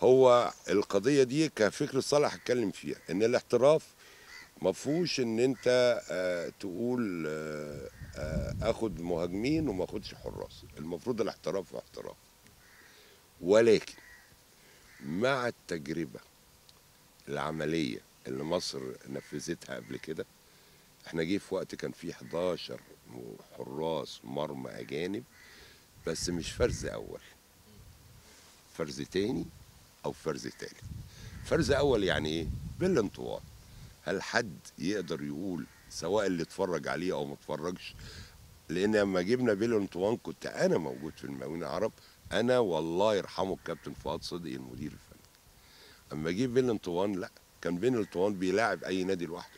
هو القضيه دي كفكر صالح اتكلم فيها ان الاحتراف ما فيهوش ان انت تقول اخد مهاجمين وما اخدش حراس. المفروض الاحتراف احتراف، ولكن مع التجربه العمليه اللي مصر نفذتها قبل كده، احنا جه في وقت كان فيه 11 حراس مرمى اجانب، بس مش فرز اول، فرز تاني او فرز تالت. فرز اول يعني ايه؟ بالانطوال. هل حد يقدر يقول سواء اللي اتفرج عليه او ما اتفرجش؟ لان لما جبنا بيل انطوان كنت انا موجود في المقاولين العرب، انا والله يرحمه الكابتن فؤاد صدقي المدير الفني. اما جه بيل انطوان، لا، كان بيل انطوان بيلاعب اي نادي لوحده،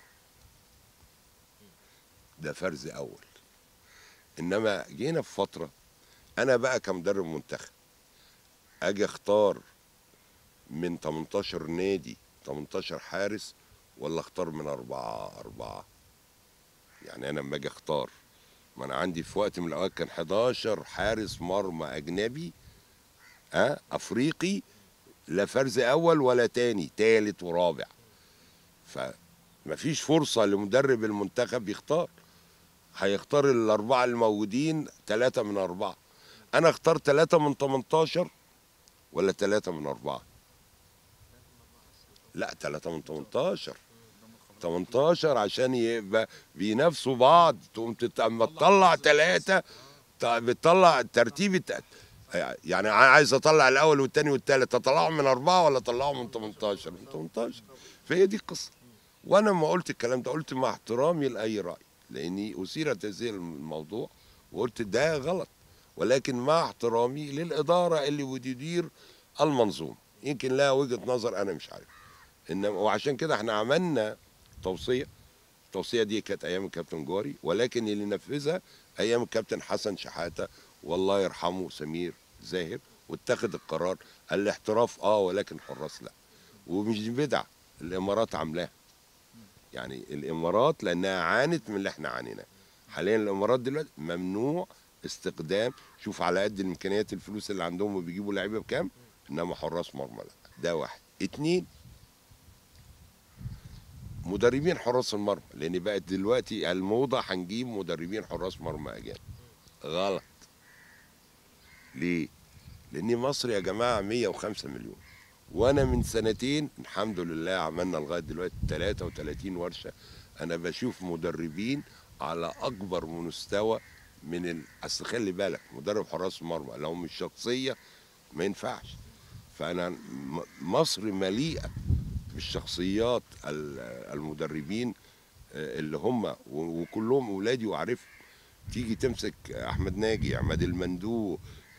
ده فرز اول. انما جينا في فتره انا بقى كمدرب منتخب اجي اختار من 18 نادي 18 حارس، ولا اختار من أربعة؟ يعني أنا لما أجي أختار، ما أنا عندي في وقت من الأوقات كان 11 حارس مرمى أجنبي أفريقي، لا فرز أول ولا تاني تالت ورابع. فمفيش فرصة لمدرب المنتخب يختار، هيختار الأربعة الموجودين 3 من 4. أنا اختار 3 من 18 ولا 3 من 4؟ لا، 3 من 18. 18 عشان يبقى بينافسوا بعض، تقوم اما تطلع ثلاثة بتطلع ترتيب يعني عايز اطلع الاول والثاني والثالث، اطلعهم من 4 ولا اطلعهم من 18؟ من 18. فهي دي القصه. وانا لما قلت الكلام ده قلت مع احترامي لاي راي، لاني اثيرت هذه الموضوع وقلت ده غلط، ولكن مع احترامي للاداره اللي بتدير المنظومه، يمكن لها وجهه نظر انا مش عارف. انما وعشان كده احنا عملنا توصيه. التوصيه دي كانت ايام الكابتن جوري، ولكن اللي نفذها ايام الكابتن حسن شحاته والله يرحمه سمير زاهر، واتخذ القرار الاحتراف ولكن حراس لا. ومش بدعه، الامارات عاملاها. يعني الامارات لانها عانت من اللي احنا عانيناه. حاليا الامارات دلوقتي ممنوع استخدام، شوف على قد الامكانيات الفلوس اللي عندهم وبيجيبوا لعيبه بكام، انما حراس مرمى لا. ده واحد. اتنين، مدربين حراس المرمى، لان بقت دلوقتي الموضه هنجيب مدربين حراس مرمى اجانب. غلط. ليه؟ لان مصر يا جماعه 105 مليون، وانا من سنتين الحمد لله عملنا لغايه دلوقتي 33 ورشه. انا بشوف مدربين على اكبر مستوى من اصل خلي بالك مدرب حراس المرمى لو مش شخصيه ما ينفعش. فانا مصر مليئه بالشخصيات المدربين اللي هم وكلهم اولادي وعارفهم. تيجي تمسك احمد ناجي، عماد المندوب،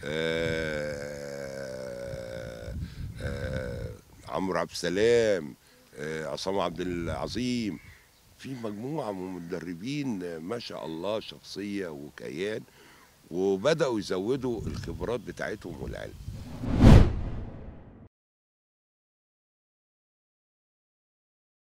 عمرو عبد السلام، عصام عبد العظيم، في مجموعه من المدربين ما شاء الله شخصيه وكيان، وبداوا يزودوا الخبرات بتاعتهم والعلم.